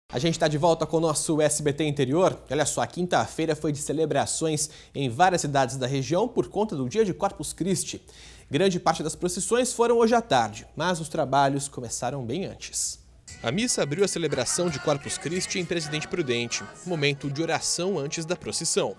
A gente está de volta com o nosso SBT Interior. Olha só, a quinta-feira foi de celebrações em várias cidades da região por conta do dia de Corpus Christi. Grande parte das procissões foram hoje à tarde, mas os trabalhos começaram bem antes. A missa abriu a celebração de Corpus Christi em Presidente Prudente, momento de oração antes da procissão.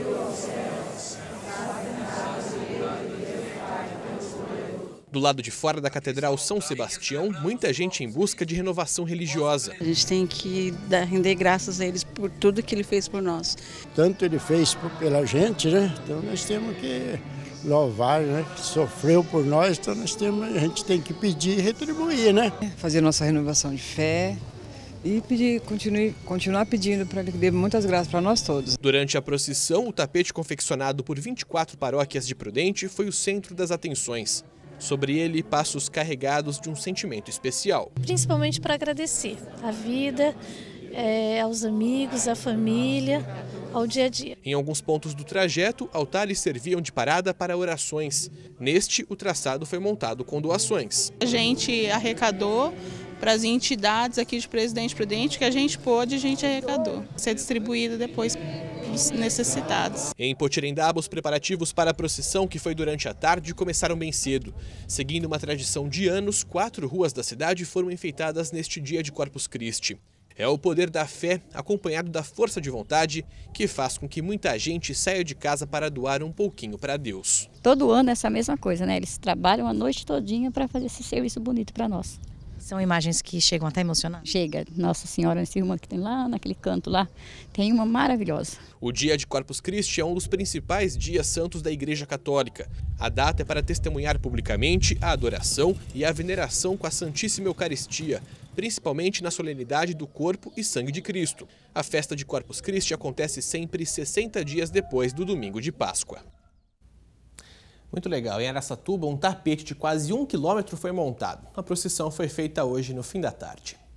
Do lado de fora da Catedral São Sebastião, muita gente em busca de renovação religiosa. A gente tem que render graças a eles por tudo que ele fez por nós. Tanto ele fez pela gente, né? Então nós temos que louvar, né? Sofreu por nós, então a gente tem que pedir e retribuir, né? Fazer nossa renovação de fé e continuar pedindo para que dê muitas graças para nós todos. Durante a procissão, o tapete confeccionado por 24 paróquias de Prudente foi o centro das atenções. Sobre ele, passos carregados de um sentimento especial. Principalmente para agradecer à vida, aos amigos, à família, ao dia a dia. Em alguns pontos do trajeto, altares serviam de parada para orações. Neste, o traçado foi montado com doações. A gente arrecadou para as entidades aqui de Presidente Prudente, que a gente pôde, a gente arrecadou. Ser distribuído depois para os necessitados. Em Potirendaba, os preparativos para a procissão, que foi durante a tarde, começaram bem cedo. Seguindo uma tradição de anos, 4 ruas da cidade foram enfeitadas neste dia de Corpus Christi. É o poder da fé, acompanhado da força de vontade, que faz com que muita gente saia de casa para doar um pouquinho para Deus. Todo ano é essa mesma coisa, né? Eles trabalham a noite todinha para fazer esse serviço bonito para nós. São imagens que chegam até a emocionar? Chega. Nossa Senhora, essa irmã que tem lá naquele canto lá, tem uma maravilhosa. O dia de Corpus Christi é um dos principais dias santos da Igreja Católica. A data é para testemunhar publicamente a adoração e a veneração com a Santíssima Eucaristia, principalmente na solenidade do corpo e sangue de Cristo. A festa de Corpus Christi acontece sempre 60 dias depois do domingo de Páscoa. Muito legal. Em Araçatuba, um tapete de quase 1 quilômetro foi montado. A procissão foi feita hoje no fim da tarde.